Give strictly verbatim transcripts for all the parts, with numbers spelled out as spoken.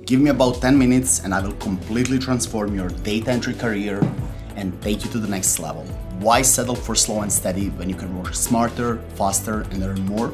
Give me about ten minutes and I will completely transform your data entry career and take you to the next level. Why settle for slow and steady when you can work smarter, faster, and earn more?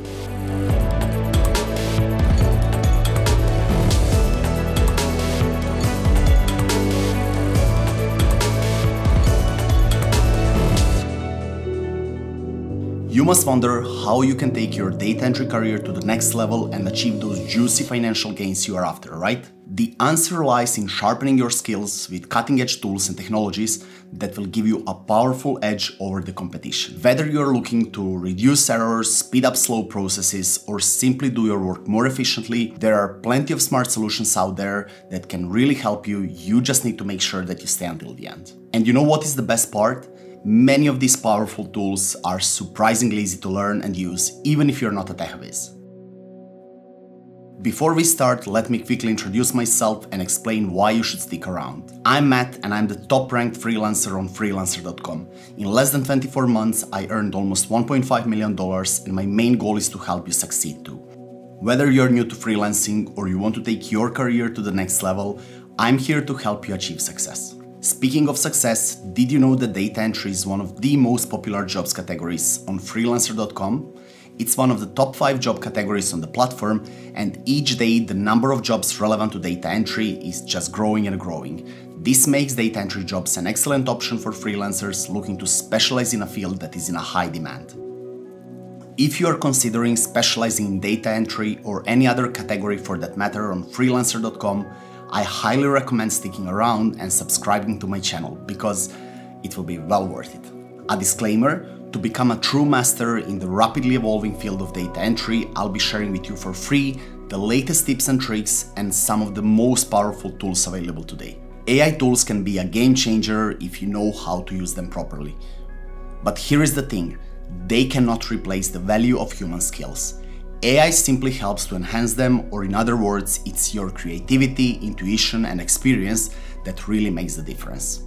You must wonder how you can take your data entry career to the next level and achieve those juicy financial gains you are after, right? The answer lies in sharpening your skills with cutting-edge tools and technologies that will give you a powerful edge over the competition. Whether you're looking to reduce errors, speed up slow processes, or simply do your work more efficiently, there are plenty of smart solutions out there that can really help you. You just need to make sure that you stay until the end. And you know what is the best part? Many of these powerful tools are surprisingly easy to learn and use, even if you're not a tech whiz. Before we start, let me quickly introduce myself and explain why you should stick around. I'm Matt and I'm the top-ranked freelancer on freelancer dot com. In less than twenty-four months, I earned almost one point five million dollars, and my main goal is to help you succeed too. Whether you're new to freelancing or you want to take your career to the next level, I'm here to help you achieve success. Speaking of success, did you know that data entry is one of the most popular jobs categories on freelancer dot com? It's one of the top five job categories on the platform, and each day the number of jobs relevant to data entry is just growing and growing. This makes data entry jobs an excellent option for freelancers looking to specialize in a field that is in a high demand. If you are considering specializing in data entry or any other category for that matter on freelancer dot com, I highly recommend sticking around and subscribing to my channel because it will be well worth it. A disclaimer, to become a true master in the rapidly evolving field of data entry, I'll be sharing with you for free the latest tips and tricks and some of the most powerful tools available today. A I tools can be a game changer if you know how to use them properly. But here is the thing, they cannot replace the value of human skills. A I simply helps to enhance them, or in other words, it's your creativity, intuition, and experience that really makes the difference.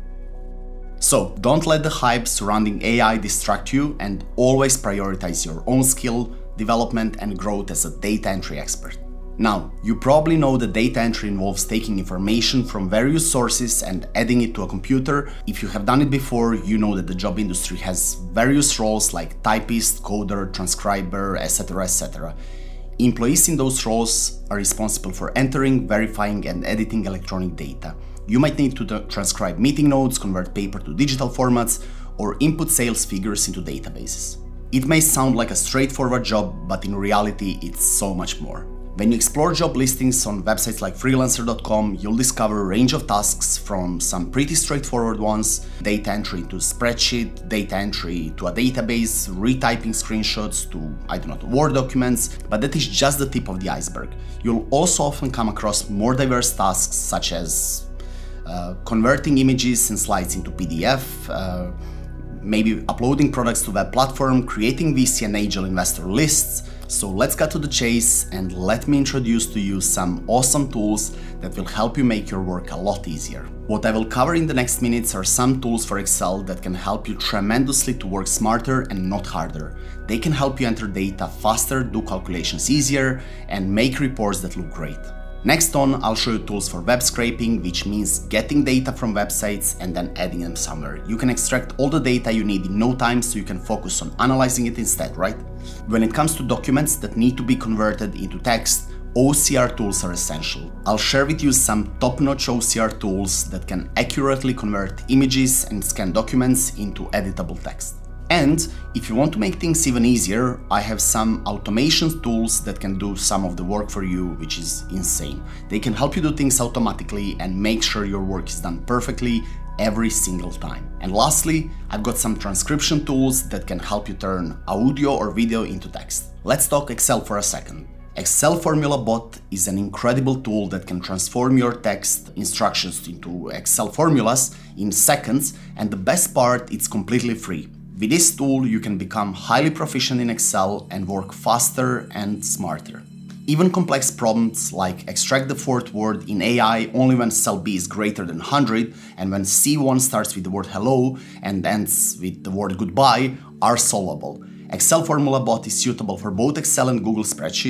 So don't let the hype surrounding A I distract you and always prioritize your own skill, development, and growth as a data entry expert. Now, you probably know that data entry involves taking information from various sources and adding it to a computer. If you have done it before, you know that the job industry has various roles like typist, coder, transcriber, et cetera, et cetera. Employees in those roles are responsible for entering, verifying, and editing electronic data. You might need to transcribe meeting notes, convert paper to digital formats, or input sales figures into databases. It may sound like a straightforward job, but in reality, it's so much more. When you explore job listings on websites like freelancer dot com, you'll discover a range of tasks from some pretty straightforward ones, data entry to spreadsheet, data entry to a database, retyping screenshots to, I don't know, Word documents, but that is just the tip of the iceberg. You'll also often come across more diverse tasks such as uh, converting images and slides into P D F, uh, maybe uploading products to web platform, creating V C and angel investor lists. So let's cut to the chase and let me introduce to you some awesome tools that will help you make your work a lot easier. What I will cover in the next minutes are some tools for Excel that can help you tremendously to work smarter and not harder. They can help you enter data faster, do calculations easier, and make reports that look great. Next on, I'll show you tools for web scraping, which means getting data from websites and then adding them somewhere. You can extract all the data you need in no time, so you can focus on analyzing it instead, right? When it comes to documents that need to be converted into text, O C R tools are essential. I'll share with you some top-notch O C R tools that can accurately convert images and scan documents into editable text. And if you want to make things even easier, I have some automation tools that can do some of the work for you, which is insane. They can help you do things automatically and make sure your work is done perfectly every single time. And lastly, I've got some transcription tools that can help you turn audio or video into text. Let's talk Excel for a second. Excel Formula Bot is an incredible tool that can transform your text instructions into Excel formulas in seconds, and the best part, it's completely free. With this tool, you can become highly proficient in Excel and work faster and smarter. Even complex problems like extract the fourth word in A I only when cell B is greater than one hundred and when C one starts with the word hello and ends with the word goodbye are solvable. Excel Formula Bot is suitable for both Excel and Google Spreadsheet,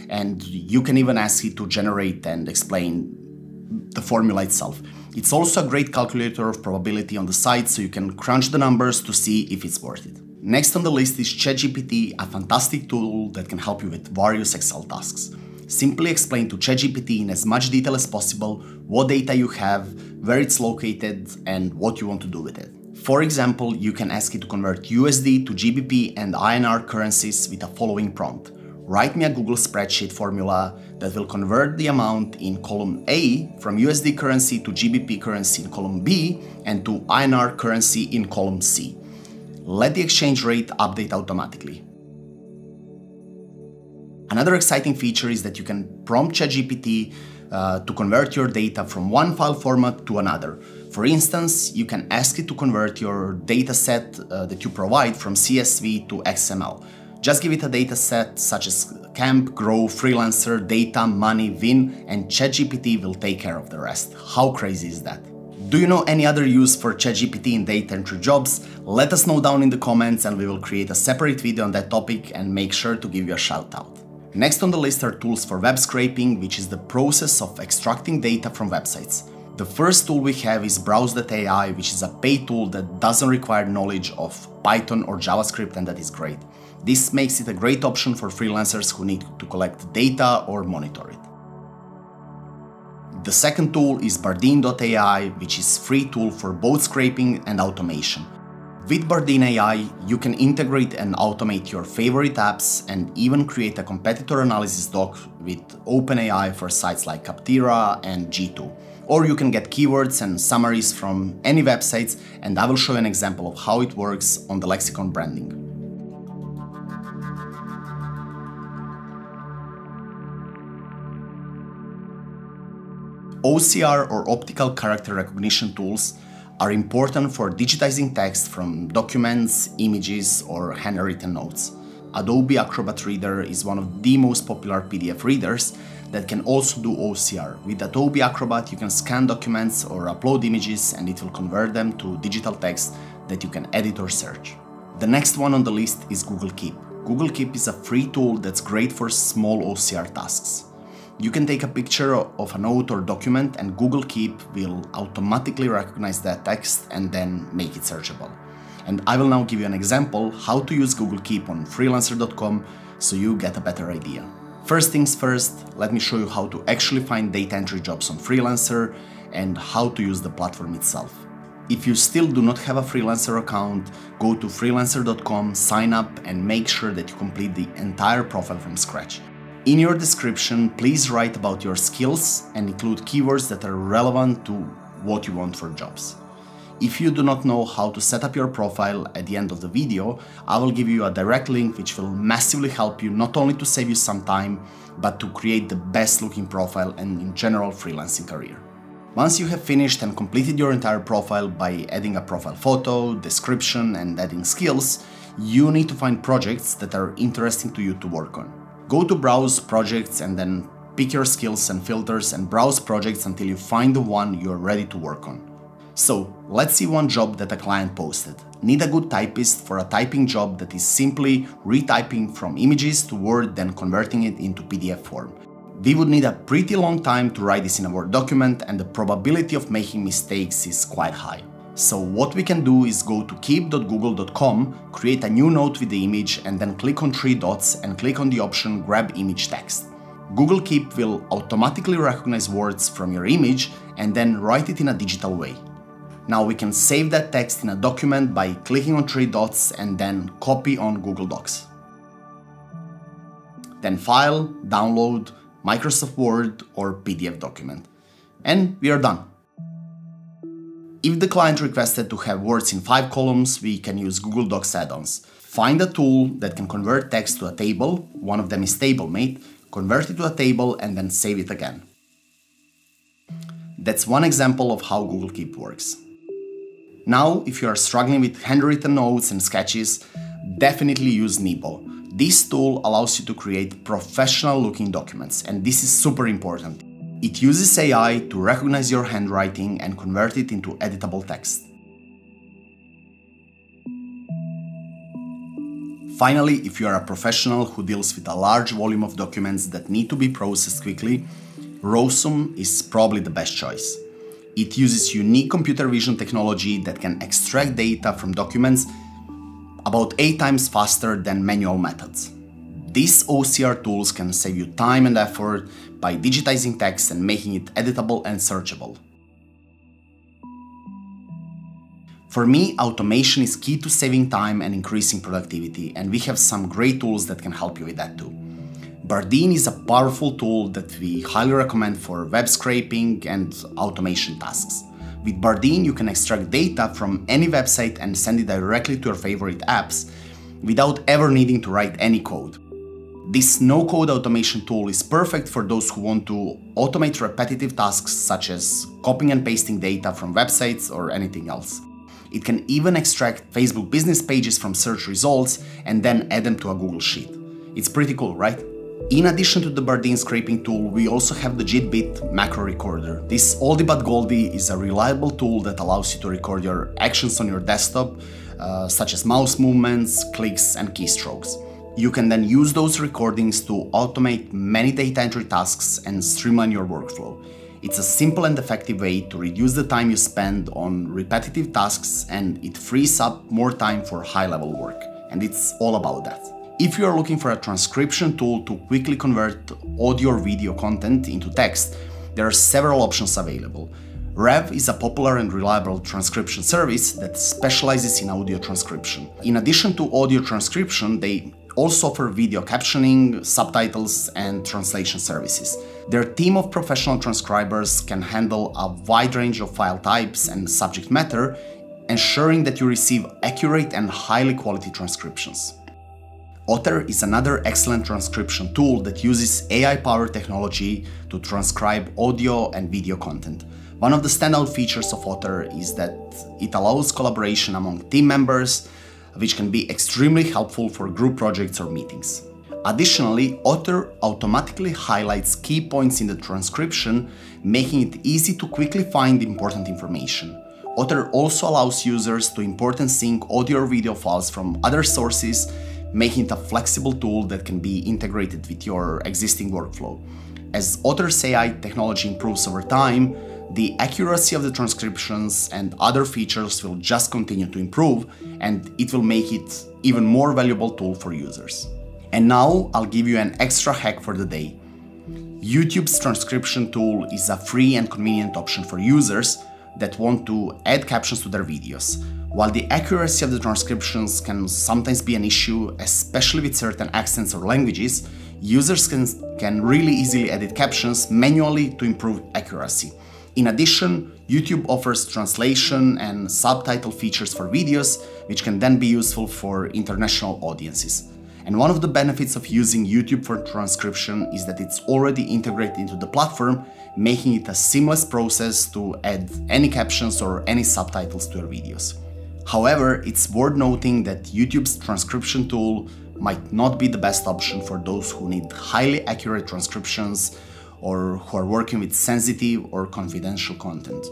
and you can even ask it to generate and explain the formula itself. It's also a great calculator of probability on the site, so you can crunch the numbers to see if it's worth it. Next on the list is ChatGPT, a fantastic tool that can help you with various Excel tasks. Simply explain to ChatGPT in as much detail as possible what data you have, where it's located, and what you want to do with it. For example, you can ask it to convert U S D to G B P and I N R currencies with the following prompt. Write me a Google spreadsheet formula that will convert the amount in column A from U S D currency to G B P currency in column B and to I N R currency in column C. Let the exchange rate update automatically. Another exciting feature is that you can prompt ChatGPT uh, to convert your data from one file format to another. For instance, you can ask it to convert your data set uh, that you provide from C S V to X M L. Just give it a data set such as camp, grow, freelancer, data, money, V I N, and ChatGPT will take care of the rest. How crazy is that? Do you know any other use for ChatGPT in data entry jobs? Let us know down in the comments and we will create a separate video on that topic and make sure to give you a shout out. Next on the list are tools for web scraping, which is the process of extracting data from websites. The first tool we have is browse dot A I, which is a paid tool that doesn't require knowledge of Python or JavaScript, and that is great. This makes it a great option for freelancers who need to collect data or monitor it. The second tool is Bardeen dot A I, which is a free tool for both scraping and automation. With Bardeen A I, you can integrate and automate your favorite apps and even create a competitor analysis doc with OpenAI for sites like Captira and G two. Or you can get keywords and summaries from any websites, and I will show you an example of how it works on the lexicon branding. O C R or optical character recognition tools are important for digitizing text from documents, images, or handwritten notes. Adobe Acrobat Reader is one of the most popular P D F readers that can also do O C R. With Adobe Acrobat, you can scan documents or upload images and it will convert them to digital text that you can edit or search. The next one on the list is Google Keep. Google Keep is a free tool that's great for small O C R tasks. You can take a picture of a note or document and Google Keep will automatically recognize that text and then make it searchable. And I will now give you an example how to use Google Keep on freelancer dot com so you get a better idea. First things first, let me show you how to actually find data entry jobs on Freelancer and how to use the platform itself. If you still do not have a Freelancer account, go to freelancer dot com, sign up and make sure that you complete the entire profile from scratch. In your description, please write about your skills and include keywords that are relevant to what you want for jobs. If you do not know how to set up your profile at the end of the video, I will give you a direct link which will massively help you not only to save you some time, but to create the best looking profile and in general freelancing career. Once you have finished and completed your entire profile by adding a profile photo, description and adding skills, you need to find projects that are interesting to you to work on. Go to Browse Projects and then pick your skills and filters and browse projects until you find the one you're ready to work on. So, let's see one job that a client posted. Need a good typist for a typing job that is simply retyping from images to Word, then converting it into P D F form. We would need a pretty long time to write this in a Word document and the probability of making mistakes is quite high. So what we can do is go to keep dot google dot com, create a new note with the image and then click on three dots and click on the option Grab Image Text. Google Keep will automatically recognize words from your image and then write it in a digital way. Now we can save that text in a document by clicking on three dots and then copy on Google Docs. Then File, Download, Microsoft Word or P D F document. And we are done. If the client requested to have words in five columns, we can use Google Docs add-ons. Find a tool that can convert text to a table, one of them is TableMate, convert it to a table and then save it again. That's one example of how Google Keep works. Now, if you are struggling with handwritten notes and sketches, definitely use Nebo. This tool allows you to create professional-looking documents, and this is super important. It uses A I to recognize your handwriting and convert it into editable text. Finally, if you are a professional who deals with a large volume of documents that need to be processed quickly, Rosum is probably the best choice. It uses unique computer vision technology that can extract data from documents about eight times faster than manual methods. These O C R tools can save you time and effort by digitizing text and making it editable and searchable. For me, automation is key to saving time and increasing productivity, and we have some great tools that can help you with that too. Bardeen is a powerful tool that we highly recommend for web scraping and automation tasks. With Bardeen, you can extract data from any website and send it directly to your favorite apps without ever needing to write any code. This no-code automation tool is perfect for those who want to automate repetitive tasks such as copying and pasting data from websites or anything else. It can even extract Facebook business pages from search results and then add them to a Google Sheet. It's pretty cool, right? In addition to the Bardeen scraping tool, we also have the JitBit macro recorder. This oldie but goldie is a reliable tool that allows you to record your actions on your desktop, uh, such as mouse movements, clicks, and keystrokes. You can then use those recordings to automate many data entry tasks and streamline your workflow. It's a simple and effective way to reduce the time you spend on repetitive tasks, and it frees up more time for high-level work. And it's all about that. If you are looking for a transcription tool to quickly convert audio or video content into text, there are several options available. Rev is a popular and reliable transcription service that specializes in audio transcription. In addition to audio transcription, they also offer video captioning, subtitles, and translation services. Their team of professional transcribers can handle a wide range of file types and subject matter, ensuring that you receive accurate and highly quality transcriptions. Otter is another excellent transcription tool that uses A I-powered technology to transcribe audio and video content. One of the standout features of Otter is that it allows collaboration among team members, which can be extremely helpful for group projects or meetings. Additionally, Otter automatically highlights key points in the transcription, making it easy to quickly find important information. Otter also allows users to import and sync audio or video files from other sources, making it a flexible tool that can be integrated with your existing workflow. As Otter's A I technology improves over time, the accuracy of the transcriptions and other features will just continue to improve, and it will make it even more valuable tool for users. And now I'll give you an extra hack for the day. YouTube's transcription tool is a free and convenient option for users that want to add captions to their videos. While the accuracy of the transcriptions can sometimes be an issue, especially with certain accents or languages, users can, can really easily edit captions manually to improve accuracy. In addition, YouTube offers translation and subtitle features for videos, which can then be useful for international audiences. And one of the benefits of using YouTube for transcription is that it's already integrated into the platform, making it a seamless process to add any captions or any subtitles to your videos. However, it's worth noting that YouTube's transcription tool might not be the best option for those who need highly accurate transcriptions or who are working with sensitive or confidential content.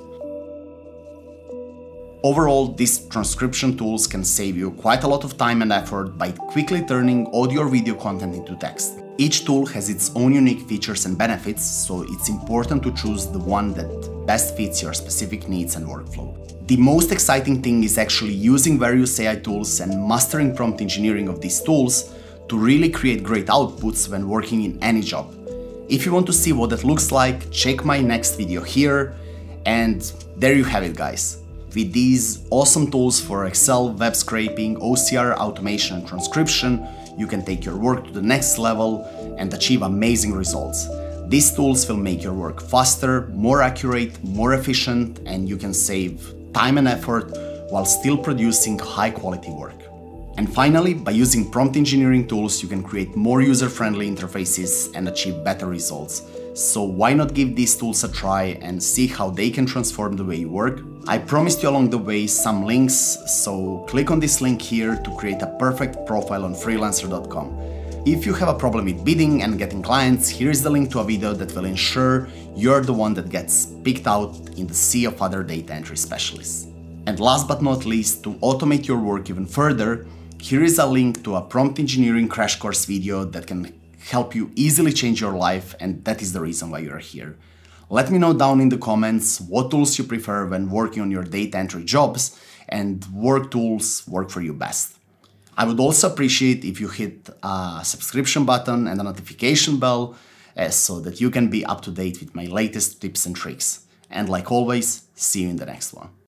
Overall, these transcription tools can save you quite a lot of time and effort by quickly turning audio or video content into text. Each tool has its own unique features and benefits, so it's important to choose the one that best fits your specific needs and workflow. The most exciting thing is actually using various A I tools and mastering prompt engineering of these tools to really create great outputs when working in any job. If you want to see what that looks like, check my next video here, and there you have it, guys. With these awesome tools for Excel, web scraping, O C R, automation, and transcription, you can take your work to the next level and achieve amazing results. These tools will make your work faster, more accurate, more efficient, and you can save time and effort while still producing high-quality work. And finally, by using prompt engineering tools, you can create more user-friendly interfaces and achieve better results. So why not give these tools a try and see how they can transform the way you work? I promised you along the way some links, so click on this link here to create a perfect profile on freelancer dot com. If you have a problem with bidding and getting clients, here is the link to a video that will ensure you're the one that gets picked out in the sea of other data entry specialists. And last but not least, to automate your work even further, Here is a link to a prompt engineering crash course video that can help you easily change your life, and that is the reason why you're here. Let me know down in the comments what tools you prefer when working on your data entry jobs and what tools work for you best. I would also appreciate if you hit a subscription button and a notification bell uh, so that you can be up to date with my latest tips and tricks. And like always, see you in the next one.